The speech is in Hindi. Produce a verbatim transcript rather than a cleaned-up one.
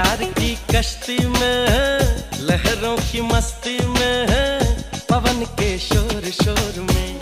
प्यार की कश्ती में, लहरों की मस्ती में, पवन के शोर शोर में।